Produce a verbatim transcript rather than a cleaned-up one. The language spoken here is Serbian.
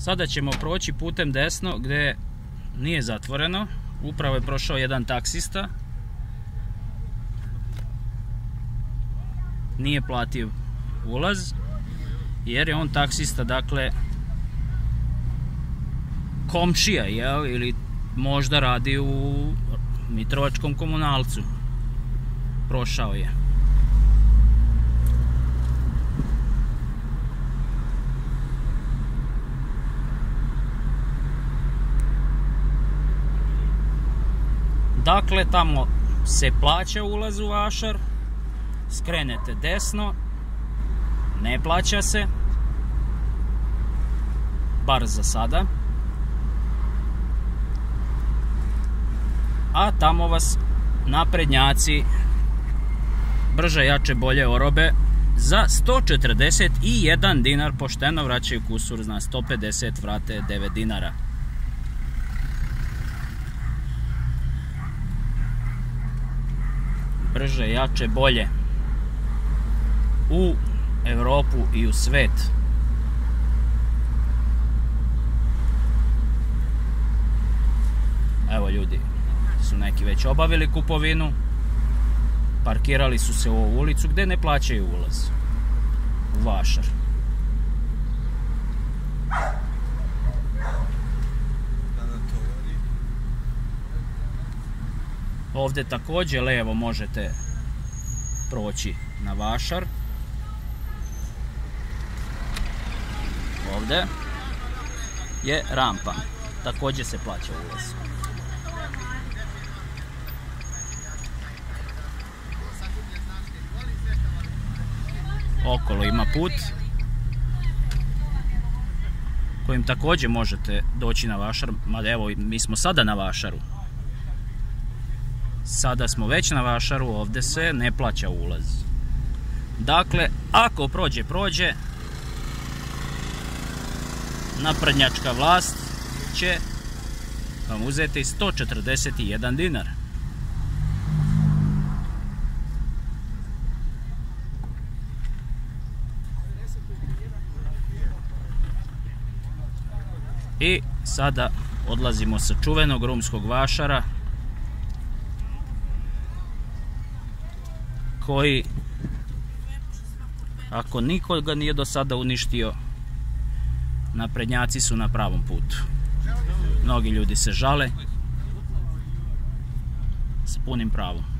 Sada ćemo proći putem desno gdje nije zatvoreno. Upravo je prošao jedan taksista. Nije platio ulaz jer je on taksista, dakle, komšija, jel? Ili možda radi u Mitrovačkom komunalcu. Prošao je. Dakle, tamo se plaća ulaz u vašar, skrenete desno, ne plaća se, bar za sada, a tamo vas naprednjaci brže, jače, bolje orobe za sto četrdeset jedan dinar pošteno vraćaju kusur, na sto pedeset vrate devet dinara. Brže, jače, bolje u Evropu i u svet. Evo, ljudi su neki već obavili kupovinu, parkirali su se u ovu ulicu gdje ne plaćaju ulaz u vašar. Ovdje također levo možete proći na vašar. Ovdje je rampa, također se plaća ulaz. Okolo ima put kojim također možete doći na vašar, mada evo, mi smo sada na vašaru. Sada smo već na vašaru, ovdje se ne plaća ulaz. Dakle, ako prođe, prođe, naprednjačka vlast će vam uzeti sto četrdeset jedan dinar. I sada odlazimo sa čuvenog rumskog vašara, koji, ako nikoga nije do sada uništio, naprednjaci su na pravom putu. Mnogi ljudi se žale, s punim pravom.